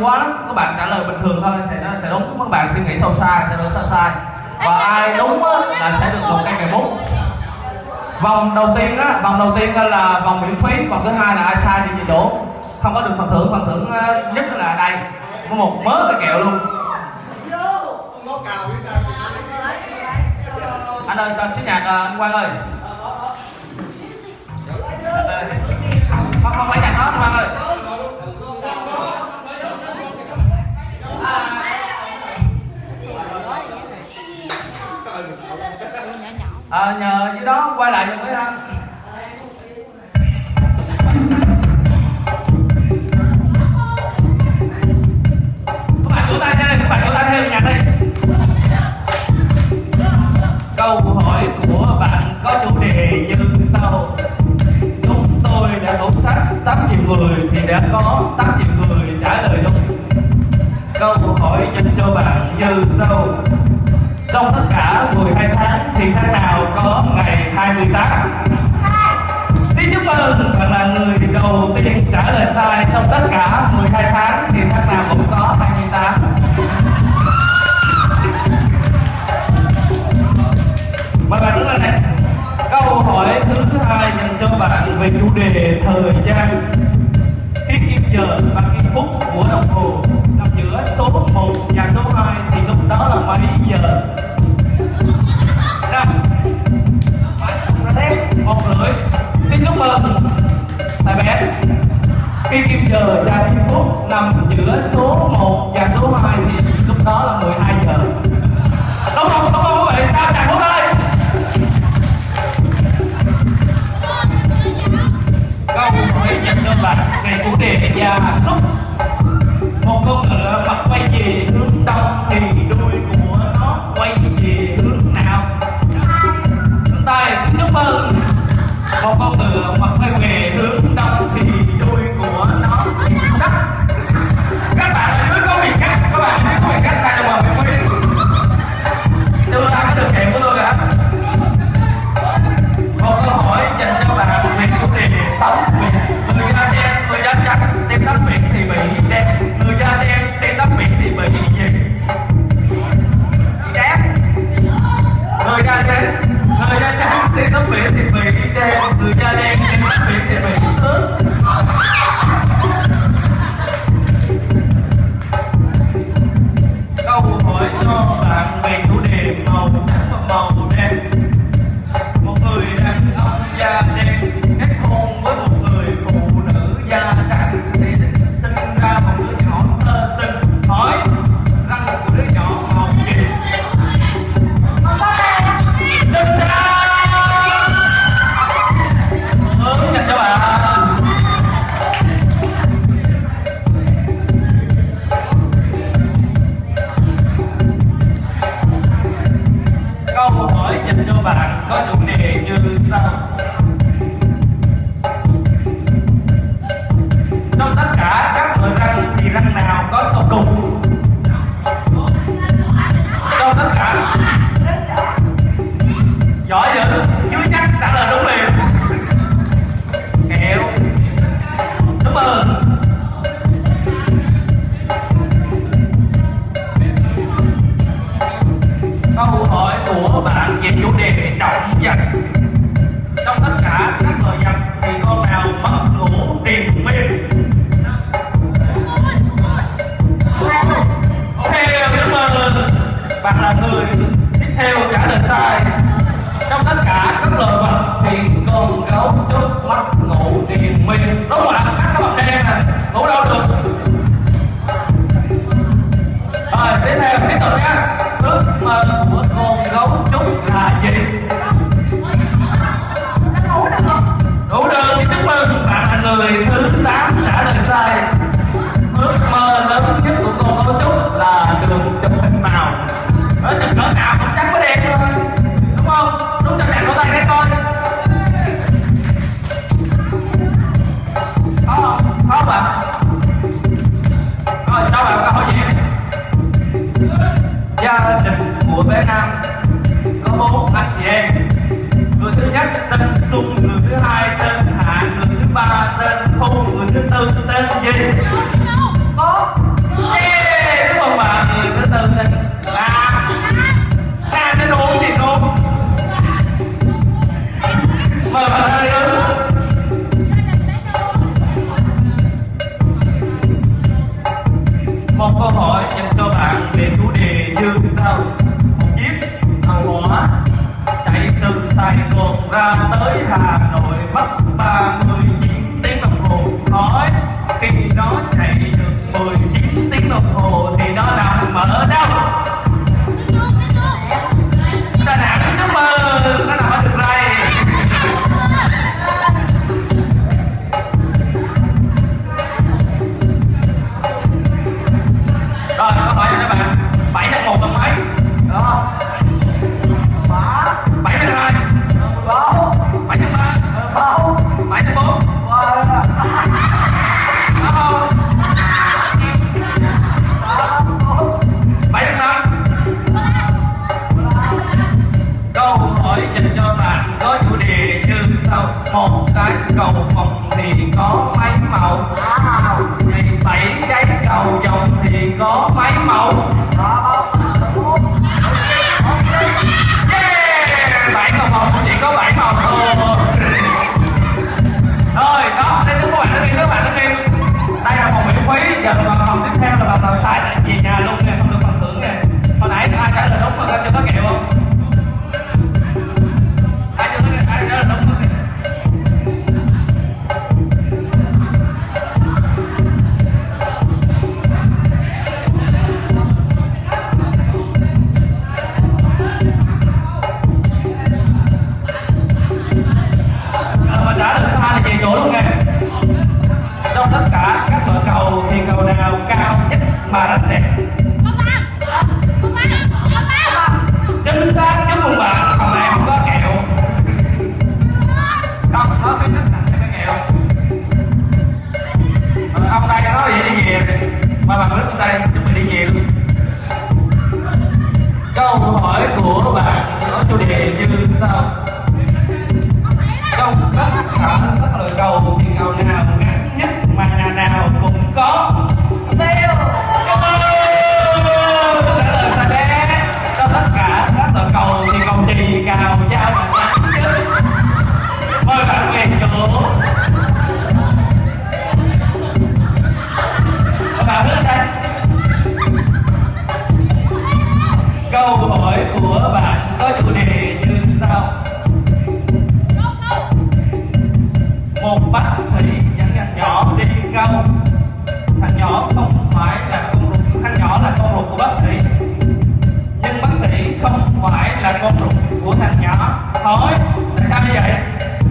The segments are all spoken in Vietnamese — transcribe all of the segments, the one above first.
quá lắm. Các bạn trả lời bình thường thôi thì nó sẽ đúng, các bạn suy nghĩ sâu xa sẽ được sai. Và ai đúng là sẽ được một cây kẹo bút. Vòng đầu tiên là vòng miễn phí, vòng thứ hai là ai sai thì về chỗ, không có được phần thưởng nhất là đây có một mớ cây kẹo luôn. Anh ơi cho xíu nhạc anh Quang ơi. Không lấy nhạc đó anh Quang ơi. Nhờ dưới đó quay lại với anh. Các bạn vỗ tay theo nhạc đây. Câu hỏi của bạn có chủ đề như sau: chúng tôi đã khảo sát 8 triệu người thì đã có 8 triệu người trả lời đúng. Câu hỏi dành cho bạn như sau: trong tất cả 12 tháng thì tháng nào có ngày 28? Xin chúc mừng, bạn là người đầu tiên trả lời sai. Trong tất cả 12 tháng thì tháng nào cũng có 28. Mời bạn đứng lên này. Câu hỏi thứ hai dành cho bạn về chủ đề thời gian. Khi kim giờ và kim phút của đồng hồ nằm giữa số 1 và số 2 thì lúc đó là mấy giờ? 5, 1,5. Xin chúc mừng thầy bé. Khi kim giờ và kim phút nằm giữa số 1 và số 2 thì lúc đó là 12 giờ. Đúng không các bạn? Tao chặt một ơi. Câu hỏi dành cho bạn về chủ đề gia súc. Một con ngựa mặt quay về hướng đông thì đuôi của nó quay về hướng nào? Tay xin chúc mừng. Một con ngựa mặt quay về hướng đông thì đuôi của nó quay hướng đất. Các bạn cứ có việc cách, các bạn cứ có việc cách ra trong bờ miền Mỹ. Chưa ta có được kẹo của tôi cả. Một câu hỏi dành cho bạn về chủ đề tóc Việt. Người da đen, người da trắng, tem tóc Việt thì bị đen. Người da đen, tem tóc Việt thì bị gì? Đen. Người da trắng, tem tóc Việt thì bị đen. Người da đen, tem tóc Việt thì bị ướt. Câu hỏi cho bạn về chủ đề màu trắng và màu đen. Một người đàn ông da đen kết hôn với một người phụ nữ da trắng thì sinh ra một đứa nhỏ sơ sinh. Hỏi răng của đứa nhỏ màu gì? Đinh sai. Dành cho bạn. Câu hỏi dành cho bạn có chủ đề như sau: trong tất cả các loại răng thì răng nào có sâu đục? Trong tất cả. Giỏi vậy, chứ chắc trả lời đúng liền. Kẹo. Đúng rồi. Câu hỏi của bạn về chủ đề động vật. Trong tất cả các loài vật thì con nào mất ngủ triền miên? Ok, đúng rồi. Bạn là người tiếp theo trả lời sai. Trong tất cả các loài vật thì con gấu trúc mất ngủ triền miên. Đúng rồi, các bạn đen này ngủ đâu được. Rồi tiếp tục nha. Ước mơ của con gấu trúc là gì? Đủ đơn thì chúc mừng, bạn là người thứ 8 trả lời sai. Ước mơ lớn nhất của con gấu trúc là đường chụp hình màu. Ở chụp cỡ nào cũng chắc có đen thôi, đúng không? Đúng cho bạn có tay để coi. Có không? Có bạn. Rồi đâu bạn câu hỏi gì này? Gia đình của bé Nam có 4 anh chị em. Người thứ nhất tên Xuân, người thứ hai tên Hạ, người thứ ba tên Thu, người thứ tư tên gì? Có Một câu hỏi dành cho bạn về chủ đề như sau. Một chiếc tàu hỏa chạy từ Sài Gòn ra tới Hà Nội mất 39 tiếng đồng hồ. Hỏi khi nó chạy được 19 tiếng đồng hồ thì nó nằm ở đâu? Đà Nẵng, chúc mừng, nó nằm ở Đường Ray. Rồi, câu hỏi cho các bạn. 7 nhân 1 bằng mấy? Đó. 7 nhân 2. 7 nhân 3. 7 nhân 4. 7 nhân 5. Câu hỏi dành cho bạn có chủ đề như sau. Một cái cầu vồng thì có mấy màu? Vậy 7 cái cầu vồng thì có mấy màu? Yeah! 7 cầu vồng chỉ có 7 màu thôi. Rồi, đó, đây các bạn đứng im. Đây là phòng miễn phí, giờ là phòng tiếp theo là bạn nào sai lại về nhà luôn nè, không được phần thưởng nè. Hồi nãy ai trả lời đúng mà chưa có kẹo không? Ai trả lời đúng không? Mà trả lời sai là về chỗ luôn nè. Trong tất cả các loại cầu thì cầu nào cao nhất mà rất đẹp? Chính xác, chúc mừng bạn. Còn này không có kẹo. Không, có cái nhất nặng cái kẹo. Rồi, ông đây nói vậy đi về. Mà bạn nước ông đây, chuẩn bị đi về luôn. Câu hỏi của bạn có chủ đề như sau. Trong tất cả các loại cầu thì cầu nào ngắn nhất mà nhà nào cũng có? Tiêu. Trả lời sai bé. Trong tất cả các loại cầu thì cầu trì cào dao là ngắn nhất. Mời bạn về chỗ. Các bạn biết đây. Câu hỏi của bạn có chủ đề như sau. Một bác sĩ dẫn thằng nhỏ đi câu. Thằng nhỏ không phải là con ruột, thằng nhỏ là con ruột của bác sĩ, nhưng bác sĩ không phải là con ruột của thằng nhỏ. Hỏi tại sao như vậy?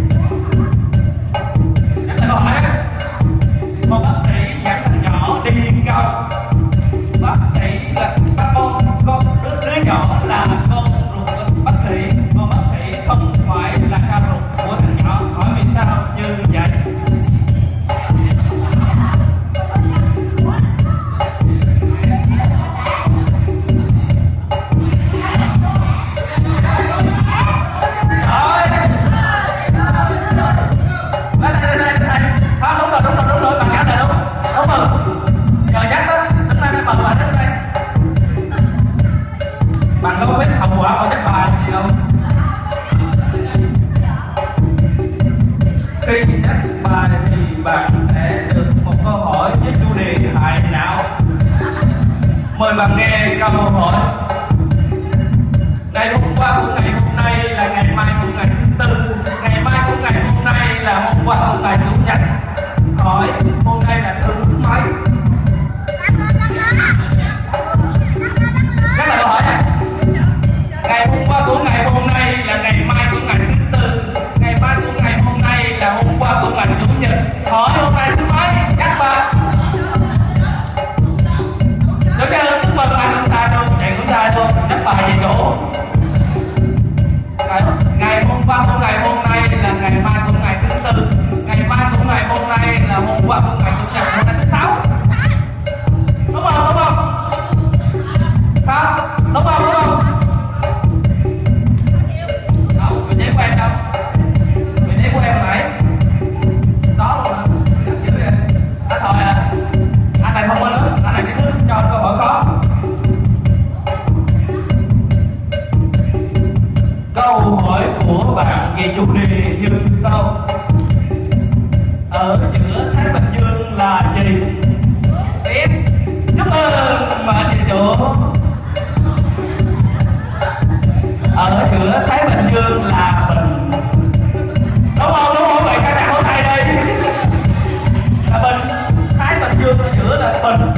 Chắc là câu hỏi đó. Một bác sĩ dẫn thằng nhỏ đi câu. Bác sĩ là con đứa nhỏ là con ruột của bác sĩ, còn bác sĩ không phải là con ruột của thằng nhỏ. Hỏi vì sao như vậy? Đúng rồi, bạn trả lời đúng. Đúng rồi. Giờ nhắc đó, đứng đây mời bạn đứng đây. Bạn có biết hậu quả của nhắc bài gì không? Khi nhắc bài thì bạn sẽ được một câu hỏi với chủ đề hại não. Mời bạn nghe câu hỏi. Ngày hôm qua của ngày hôm nay là ngày mai của ngày thứ tư. Ngày mai của ngày hôm nay là hôm qua của ngày chủ nhật. Hỏi hôm nay là thứ mấy? Các lời câu hỏi này. Ngày hôm qua của ngày hôm nay là ngày mai của ngày thứ tư. Ngày mai của ngày hôm nay là hôm qua của ngày chủ nhật. Hỏi hôm nay thứ mấy? Các bạn. Nếu chưa chúc mừng bạn không sai đâu, bạn cũng sai thôi. Nhắc bài về chỗ. Ngày hôm qua của ngày hôm nay là ngày mai của ngày thứ tư. Ngày mai của ngày hôm nay là hôm qua của ngày chủ nhật. Hôm nay thứ sáu. Đúng không? Đúng không? Sao? Đúng không? Đúng không? Đâu, vị trí của em đâu? Vị trí của em hồi nãy. Đó luôn hả? Chữ đi. Thôi à. Anh này thông minh lắm. Anh này chỉ cho câu hỏi khó. Câu hỏi của bạn về chủ đề như sau. Ở giữa Thái Bình Dương là gì? giữa Thái Bình Dương là Bình. Đúng không? Đúng không? Vậy các bạn có tay đây là Bình. Thái Bình Dương ở giữa là Bình.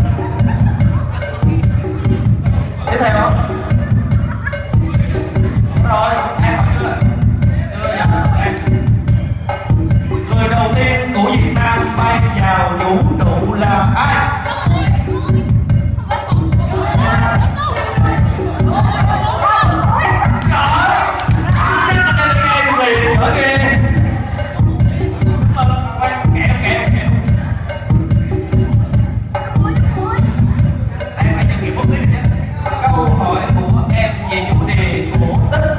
Tiếp theo không? Rồi, em hỏi chưa? Người đầu tiên của Việt Nam bay vào vũ trụ là ai? Câu hỏi của em về chủ đề cổ tích.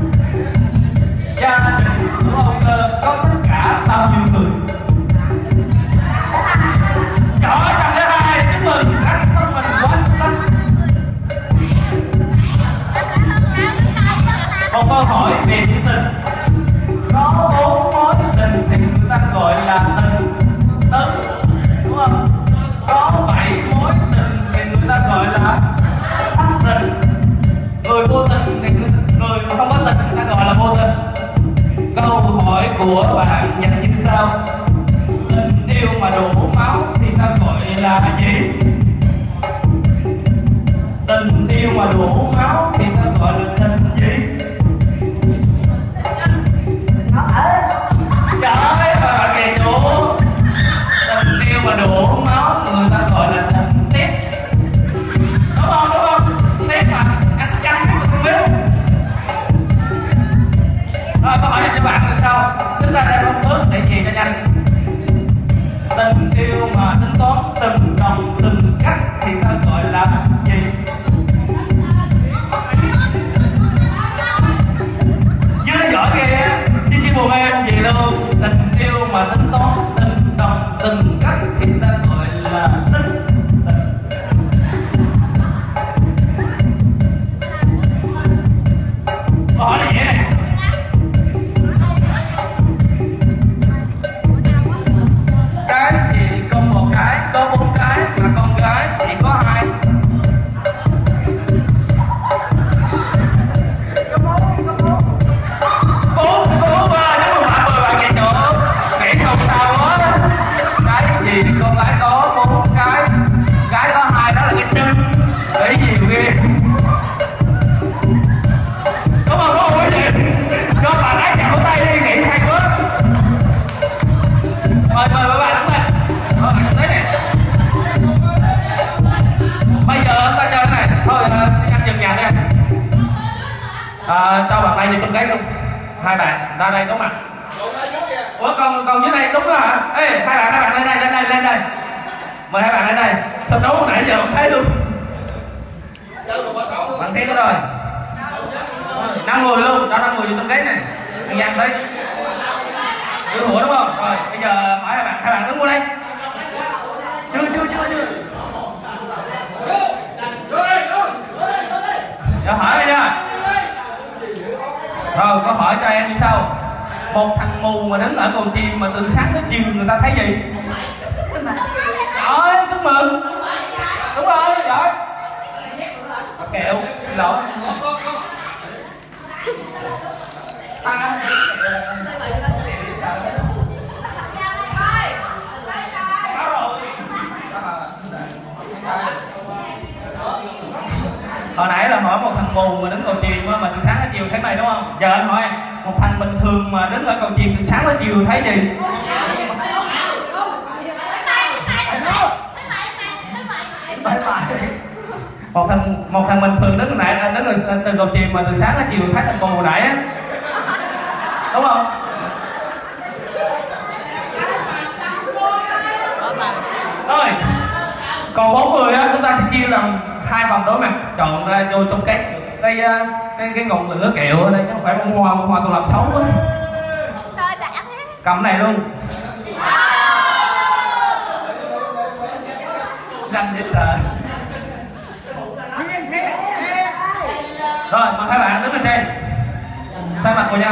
Gia đình của ông có tất cả bao nhiêu người? Giỏi, 102, chúc mừng anh thông minh quá xuất sắc. Một câu hỏi về chuyện tình. Có 4 mối tình thì người ta gọi là tình tứ, đúng không? Có 7 mối tình thì người ta gọi là thất tình. Người vô tình thì người không có tình người ta gọi là vô tình. Câu hỏi của bạn dành như sau: tình yêu mà đổ máu thì ta gọi là gì? Tình yêu mà đổ máu thì ta gọi là tình gì? Trời ơi, bà kìa chủ. Tình yêu mà đổ máu người ta gọi là tình tiếp. Đúng không? Đúng không? Tiếp mà anh căng không biết. Rồi câu hỏi cho bạn là sao? Chúng ta đang không bước để gì cho nhanh. Tình yêu mà tính toán từng đồng từng cắt thì ta gọi là gì? Dưới giỏi kia chứ buồn em gì đâu. Tình yêu mà tính toán từng đồng từng cắt thì ta gọi là tính. Câu hỏi này dễ này. Cái gì có một cái, có 4 cái, mà con gái thì có 2. Bốn ba chứ không phải 10 bạn vậy chỗ. Nghĩ không sao quá. Cái gì thì con gái có 4 cái, gái có 2, đó là cái chân. Nghĩ nhiều ghê. Đúng không? Đúng không quý vị? Cho bạn gái chạm tay đi, nghĩ hay quá. Mời các bạn đứng lên. Rồi, tới nè. Bây giờ ta cho cái này. Thôi, xin anh dừng nhà đi anh. Cho bạn đây đi tung cái luôn. 2 bạn ra đây có mặt. Ủa còn dưới đây đúng rồi hả? Ê, hai bạn lên đây, lên đây. Mời 2 bạn lên đây. Sân đấu nãy giờ không thấy luôn. Bạn thấy có rồi. 5 người luôn, cho 5 người vô tung cái này. Anh Giang đấy. Đưa hủa đúng không? Rồi, bây giờ hỏi 2 bạn đứng qua đây. Chưa. Giờ hỏi bây giờ. Rồi, câu hỏi cho em như sau. Một thằng mù mà đứng ở cầu chìm mà từ sáng tới chiều người ta thấy gì? Rồi, chúc mừng. Đúng rồi, giỏi. Kẹo, xin lỗi. Hồi nãy là hỏi một thằng mù mà đứng cầu chìm mà từ sáng tới chiều thấy mày đúng không? Giờ anh hỏi một thằng bình thường mà đứng ở cầu chìm từ sáng tới chiều thấy gì? Một thằng bình thường đứng nãy đứng từ cầu chìm mà từ sáng tới chiều thấy thằng mù nãy á, đúng không? Rồi còn 4 người á, chúng ta sẽ chia làm 2 vòng đối mặt, chọn ra vô trong cái ngọn lửa kẹo ở đây chứ không phải bông hoa tôi làm xấu quá. Cầm này luôn. Nhanh dễ sợ. Rồi mời 2 bạn đứng lên đây, sát mặt vào nhau.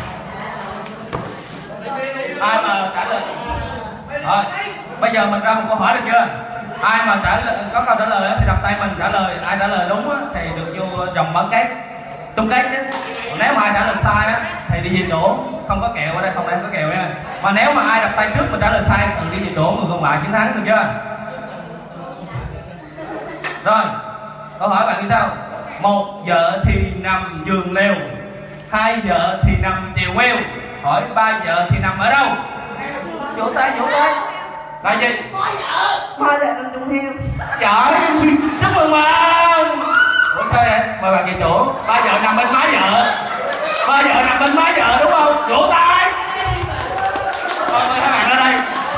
Ai mà trả lời. Rồi bây giờ mình ra một câu hỏi được chưa? Ai mà có câu trả lời thì đặt tay mình trả lời. Ai trả lời đúng thì được vô vòng bán kết, tung kết chứ. Nếu mà ai trả lời sai á thì đi về chỗ, không có kẹo ở đây, không có kẹo nha. Mà nếu mà ai đặt tay trước mà trả lời sai tự đi về chỗ, người còn lại chiến thắng, được chưa? Rồi, câu hỏi bạn như sau: một vợ thì nằm giường lều, hai vợ thì nằm chèo queo, hỏi ba vợ thì nằm ở đâu? Vỗ tay, vỗ tay. Là gì? Ba vợ nằm chung heo. Giỏi, chúc mừng bạn. Ủa sao vậy? Mời bạn về chỗ. Ba vợ nằm bên má vợ, ba vợ nằm bên má vợ đúng không? Vỗ tay. Mời các bạn ra đây.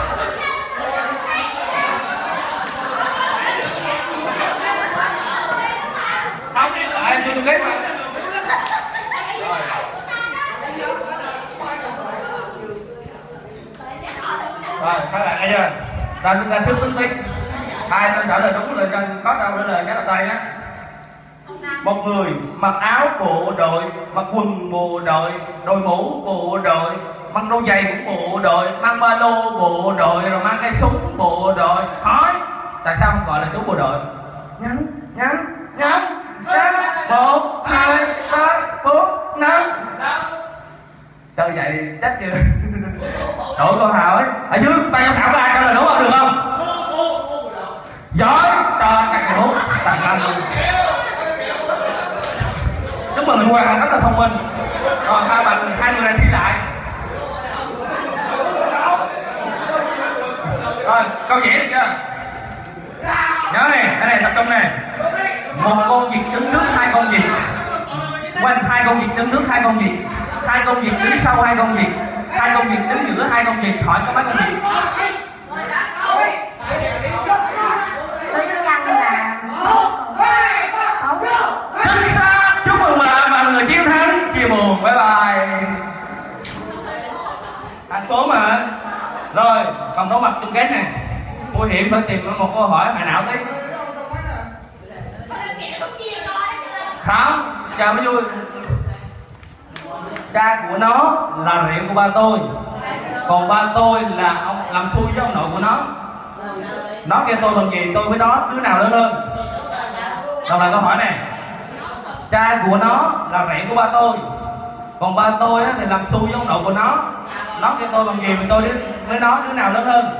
Không, em chưa kết mà. Rồi, các bạn nghe chưa? Rồi chúng ta trước tính tính. Ai trả lời đúng là có câu trả lời nhớ vào tay nhé. Một người mặc áo bộ đội, mặc quần bộ đội, đội mũ bộ đội, mang đôi giày cũng bộ đội, mang ba lô bộ đội, rồi mang cây súng bộ đội. Hỏi tại sao không gọi là chú bộ đội? Ngắn, ngắn, ngắn, ngắn. 1, 2, 3, 4, 5. Chơi vậy chết chưa? Đổi câu hỏi. Ở dưới tay giám khảo ai trả lời đúng không? Được không? Giỏi, cho các kiểu tặng anh luôn. Chúc mừng Hoàng Anh rất là thông minh. Còn hai người này thi lại. Rồi, câu dễ được chưa? Nhớ này, cái này tập trung này. Một con vịt đứng trước hai con vịt, quanh hai con vịt đứng trước hai con vịt, hai con vịt đứng sau hai con vịt, hai con vịt đứng giữa hai con vịt, hỏi có mấy con vịt? Tôi sẽ ăn là Chính xác, chúc mừng bạn và người chiến thắng. Chia buồn, bye bye. Hạnh số mà. Rồi, còn đấu mặt chung kết này. Nguy hiểm phải tìm một câu hỏi hại não tí. Không, chào mới vui. Cha của nó là rể của ba tôi, còn ba tôi là ông làm xui với ông nội của nó. Nó kêu tôi bằng gì, tôi với nó đứa nào lớn hơn? Đọc lại câu hỏi này. Cha của nó là rể của ba tôi, còn ba tôi thì làm xui với ông nội của nó. Nó kêu tôi bằng gì mà tôi với nó đứa nào lớn hơn?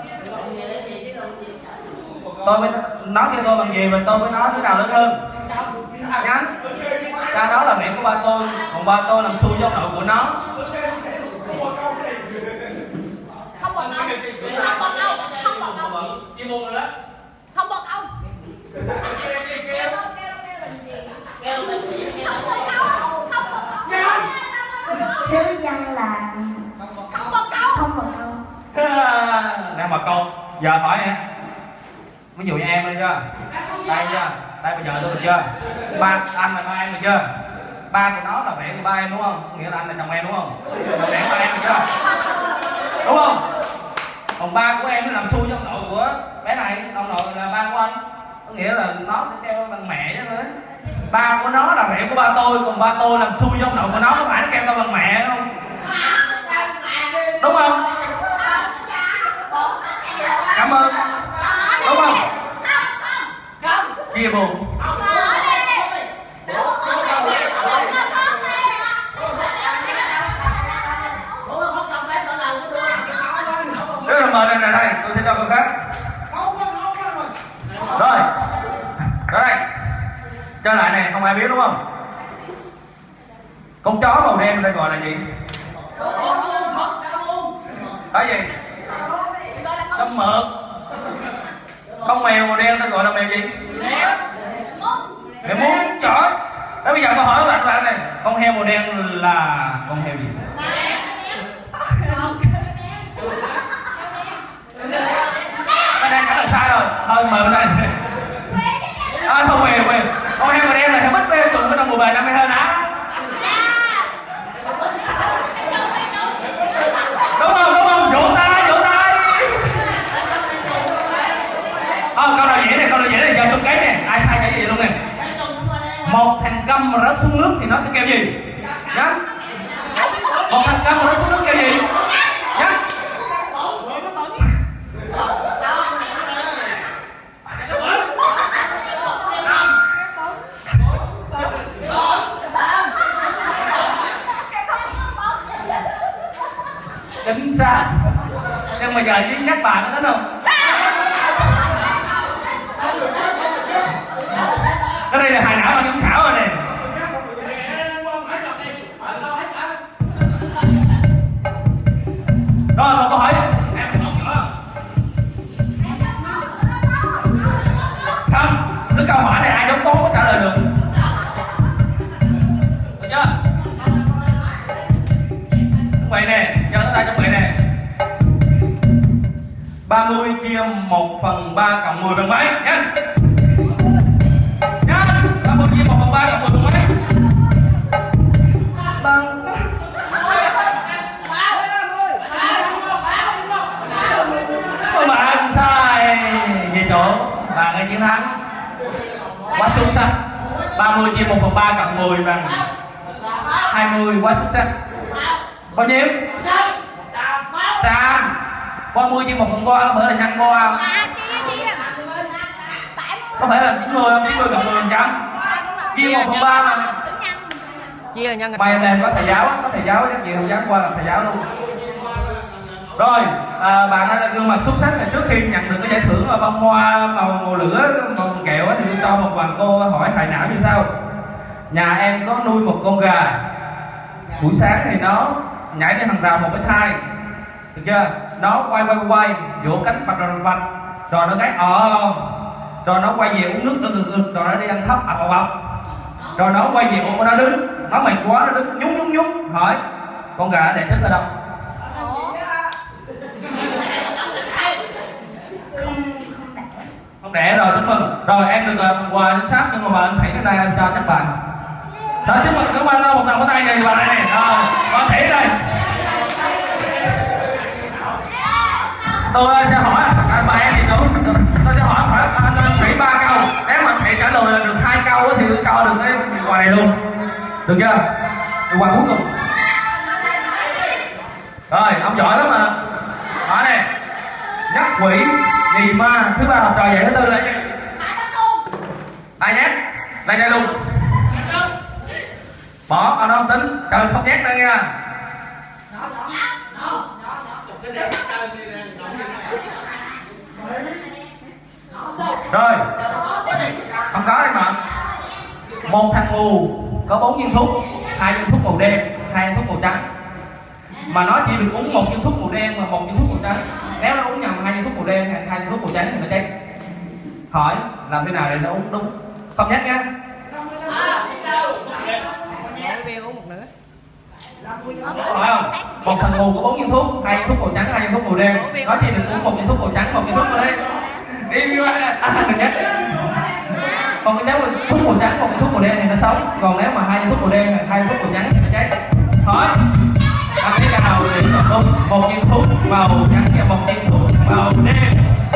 Nó kêu tôi bằng gì mà tôi với nó đứa nào lớn hơn? Nhắn. Cha đó là mẹ của ba tôi, còn ba tôi làm xui với ông nội của nó. Không bật ông, không bật ông, không bật ông. Chuyên môn rồi đó. Không bật ông. Thiếu văn là Không bật ông. không bật ông. Đang mà con. Giờ hỏi nè. Ví dụ như em đây chưa? Đây chưa? Đây bây giờ tôi được chưa? Ba anh là ba em được chưa? Ba của nó là mẹ của ba em đúng không? Nghĩa là anh là chồng em đúng không? Mẹ của ba em được chưa? Đúng không? Còn ba của em nó làm xui với ông nội của bé này, ông nội là ba của anh. Có nghĩa là nó sẽ kêu bằng mẹ chứ nữa. Ba của nó là mẹ của ba tôi, còn ba tôi làm xui với ông nội của nó, có phải nó kêu tao bằng mẹ không? Đúng không? Cảm ơn. Đúng không? Chia buồn. Rất là mời lên đây, tôi sẽ cho câu khác. Rồi, ra đây. Trở lại này, không ai biết đúng không? Con chó màu đen đây gọi là gì? Cái gì? Con mực. Con mèo màu đen đây gọi là mèo gì? Mèo muốn giỏi. Thế bây giờ tôi hỏi các bạn này, con heo màu đen là con heo gì? Cái đang trả lời sai rồi. Thôi mời bên đây. Không mèo mèo. Con heo màu đen là heo bích bê trùng với năm mùa bề năm mươi hơn á. Đúng không? Đúng không? Vỗ tay, vỗ tay. Câu nào dễ này, câu nào dễ này, giờ chung cái nè. Ai sai cái gì luôn nè. Một thằng câm mà rớt xuống nước thì nó sẽ kêu gì? Nhá. Một thằng câm mà rớt xuống nước kêu gì? Nhá. mà giờ với nhắc bà nó tính không? Cái đây là hài não ban giám khảo rồi nè. Rồi một câu hỏi. Không, cái câu hỏi này ai giống tố có trả lời được. Được chưa? Chuẩn bị nè, cho chúng ta chuẩn bị nè. 30 chia 1/3 cộng 10 bằng mấy? Nhanh. Nhanh. 30 chia 1/3 cộng 10 bằng mấy? Bằng Bạn sai về chỗ bạn là chiến thắng. Quá xuất sắc. 30 chia 1/3 cộng 10 bằng 20, quá xuất sắc. Bao nhiêu? 100. 30 chia 1/3 có phải là nhân qua có phải là 90 không? 90 cộng 10%. Chia 1/3 mà. Chia là nhân. Mày em làm có thầy giáo chắc gì không dám qua làm thầy giáo luôn. Rồi, bạn đã là gương mặt xuất sắc này. Trước khi nhận được cái giải thưởng bông hoa màu lửa, màu kẹo thì tôi cho một vài cô hỏi hài não như sau. Nhà em có nuôi một con gà. Buổi sáng thì nó nhảy lên hàng rào 1,2 m, được chưa? Nó quay vỗ cánh bạch rồi nó gáy rồi nó quay về uống nước rồi nó đi ăn thấp rồi nó quay về nó đứng, nó mệt quá nó đứng nhúng hỏi con gà đẹp nhất ở đâu? Không đẻ rồi, chúc mừng. Rồi em được quà chính xác nhưng mà bà anh Thủy cái này em cho các bạn. Đó, chúc mừng các bạn một lần có tay này bà này nè. Rồi, con Thủy đây. Tôi sẽ hỏi bà em thì tôi sẽ hỏi anh Thủy 3 câu. Nếu mà Thủy trả lời là được 2 câu thì tôi cho được cái quà này luôn. Được chưa? Được quà cuối cùng. Rồi, ông giỏi lắm mà. Hỏi nè. Nhắc quỷ, gì ma, thứ ba học trò dạy thứ tư là gì? Ai nhắc? Đây luôn. Bỏ, ở đâu tính, trời không nhắc nữa nha. Rồi, không có đây mà. Một thằng mù có 4 viên thuốc, 2 viên thuốc màu đen, 2 viên thuốc màu trắng. Mà nó chỉ được uống 1 viên thuốc màu đen và 1 viên thuốc màu trắng. Nếu nó uống nhầm 2 viên thuốc màu đen hay 2 viên thuốc màu trắng thì nó chết. Hỏi làm thế nào để nó uống đúng? Không nhắc nha. Phải không? Một thằng mù có 4 viên thuốc, 2 viên thuốc màu trắng, 2 viên thuốc màu đen. Nó chỉ được uống 1 viên thuốc màu trắng, 1 viên thuốc màu đen. Đi qua đừng nhắc. Còn nếu mà thuốc màu trắng, 1 viên thuốc màu đen thì nó sống. Còn nếu mà 2 viên thuốc màu đen, 2 viên thuốc màu trắng thì nó chết. Hỏi làm thế nào để đúng? 1 viên thuốc màu trắng và 1 viên thuốc màu đen.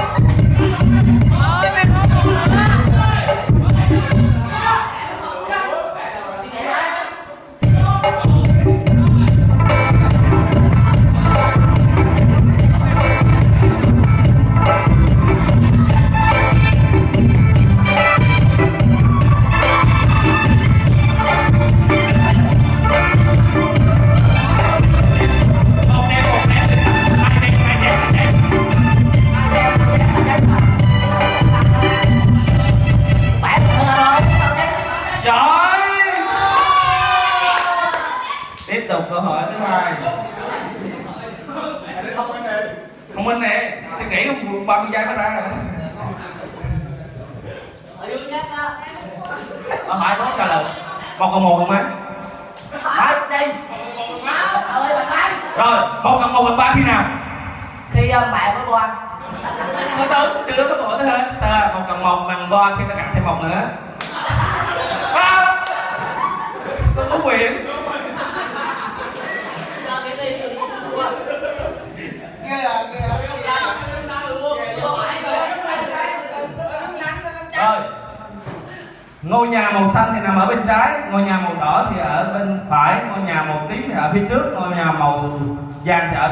Tiếp tục câu hỏi thứ hai. Không minh nè, suy nghĩ không 30 giây mới ra rồi. Câu hỏi có trả lời. 1 cộng 1 bằng mấy? Rồi, 1 cộng 1 bằng 3 khi nào? Khi bạn mới qua. Có tới, chưa có câu hỏi tới hết. Sao 1 cộng 1 bằng 3 khi ta cộng thêm 1 nữa? Không! Tôi có quyền. Rồi, ngôi nhà màu xanh thì nằm ở bên trái, ngôi nhà màu đỏ thì ở bên phải, ngôi nhà màu tím thì ở phía trước, ngôi nhà màu vàng thì ở